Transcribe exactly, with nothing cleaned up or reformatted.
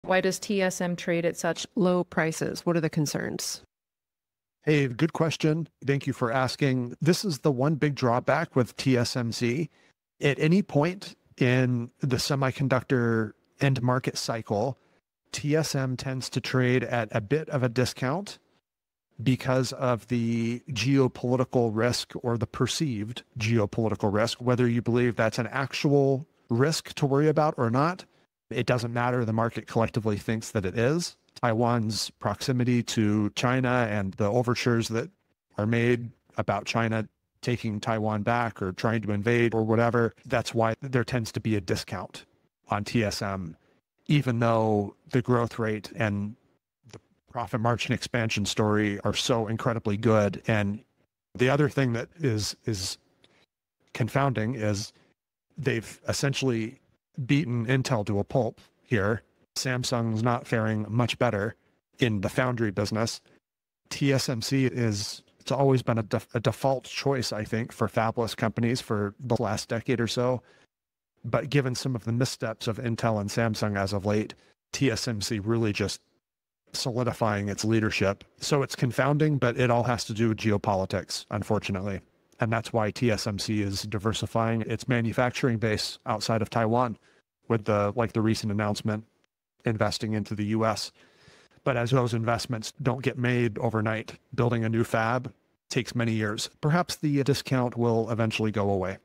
Why does T S M trade at such low prices? What are the concerns? Hey, good question. Thank you for asking. This is the one big drawback with T S M C. At any point in the semiconductor end market cycle, T S M tends to trade at a bit of a discount because of the geopolitical risk or the perceived geopolitical risk, whether you believe that's an actual risk to worry about or not. It doesn't matter. The market collectively thinks that it is. Taiwan's proximity to China and the overtures that are made about China taking Taiwan back or trying to invade or whatever, that's why there tends to be a discount on T S M, even though the growth rate and the profit margin expansion story are so incredibly good. And the other thing that is is confounding is they've essentially beaten Intel to a pulp here. Samsung's not faring much better in the foundry business. T S M C is, it's always been a, def, a default choice, I think, for fabless companies for the last decade or so. But given some of the missteps of Intel and Samsung as of late, T S M C really just solidifying its leadership. So it's confounding, but it all has to do with geopolitics, unfortunately. And that's why T S M C is diversifying its manufacturing base outside of Taiwan with the, like the recent announcement, investing into the U S. But as those investments don't get made overnight, building a new fab takes many years. Perhaps the discount will eventually go away.